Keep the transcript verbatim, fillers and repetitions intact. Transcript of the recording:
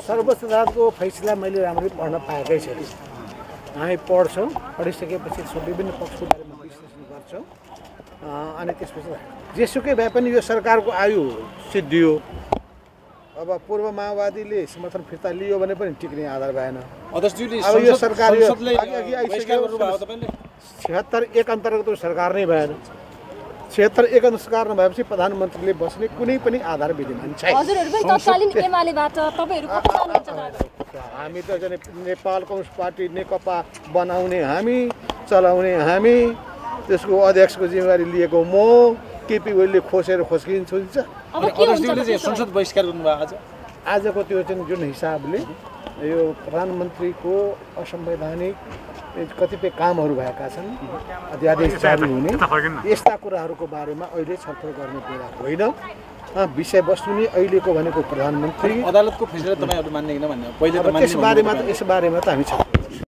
सर्वोच्च अदालतको फैसला मैले राम्ररी पढ्न पाएकै छैन। हामी पढ्छौँ, पढिसकेपछि विभिन्न पक्षको बारेमा विश्लेषण गर्छौँ अनि त्यसपछि जेसुकै भए पनि यो सरकारको आयु सिद्धियो। अब पूर्व माओवादीले समर्थन फिर्ता लियो भने पनि टिक्ने आधार भएन। अब यो सरकार छिहत्तर एक अन्तर्गत सरकार नै भएन। छिहत्तर एक सरकार नभएपछि प्रधानमन्त्रीले बस्ने कुनै पनि आधार विद्यमान छैन। हामी त नेपाल कम्युनिस्ट पार्टी नेकपा बनाउने हामी, चलाउने हामी, त्यसको अध्यक्षको जिम्मेवारी लिएको म, केपी ओलीले खोसेर खोस्किन्छ। संसद बहिष्कार गर्नुभयो आज आजको त्यो चाहिँ जुन हिसाबले यो प्रधानमन्त्रीको असंवैधानिक कतिपय कामहरू भएका छन्, अध्यादेश जारी हुने, यस्ता कुराहरूको बारेमा अहिले छलफल गर्ने बेला होइन। विषयवस्तु नै अहिलेको भनेको प्रधानमन्त्री अदालतको फैसला तपाईहरु मान्ने किन भन्ने पहिले त मान्ने। त्यसबारेमा त यसबारेमा त हामी छलफल